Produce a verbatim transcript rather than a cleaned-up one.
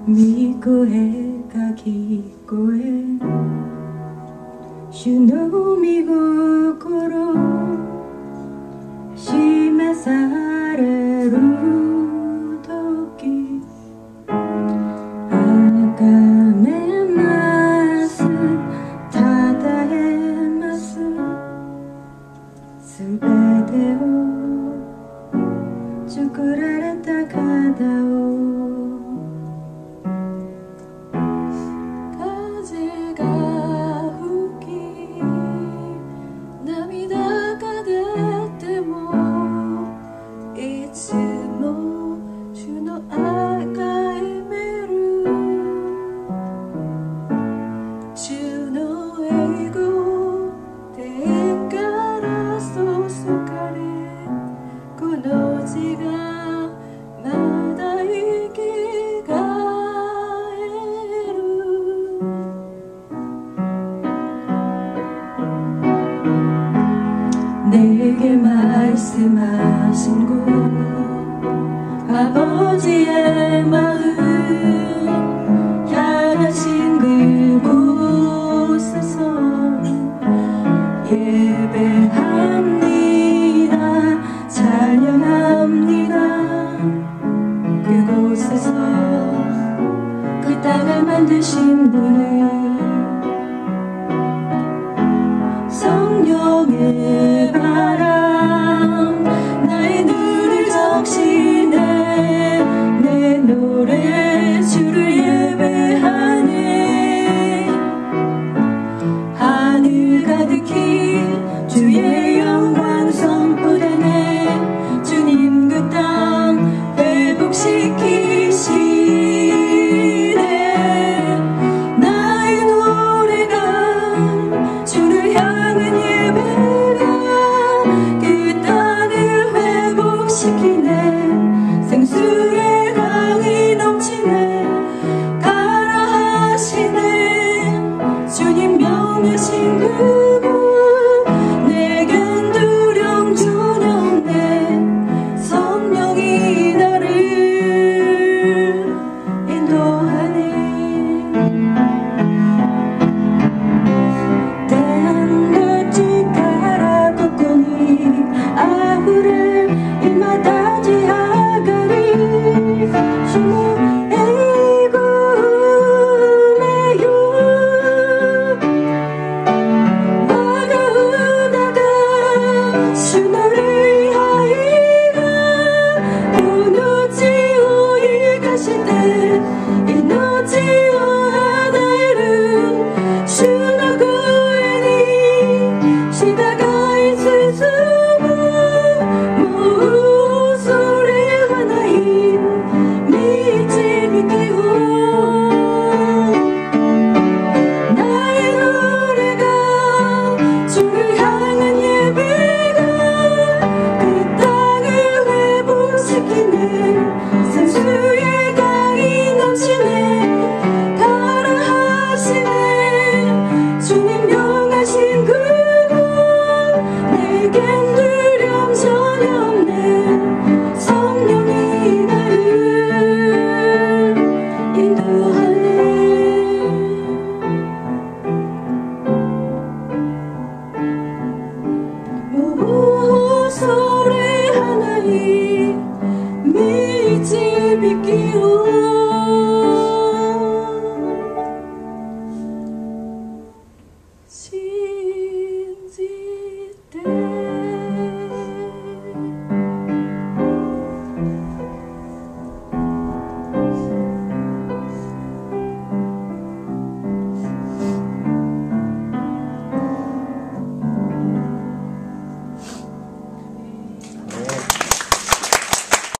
見声が聞こえ主の御心示される時あがめますたたえますすべてを作られた方を風が吹き涙が出てもいつも主の愛がめる主の愛が天から注がれこの地がまだ生きがえる내게 말씀하신 곳 아버지의 마음 향하신 그곳에서 예배합니다 찬양합니다 그곳에서 그 땅을 만드신 분을 성령의 바람 나의 눈을 적시네 내 노래 주를 예배하네 하늘 가득히 주의 영광 선포되네 주님 그 땅 회복시키시네 나의 노래가 주를 향한 예배가 그 땅을 회복시키네 생수의 강이 넘치네 가라 하시네 주님 명하신 그곳 내겐 두려움 전혀 없네 성령이 나를 인도하네 소리 하나에 믿지 믿기로 시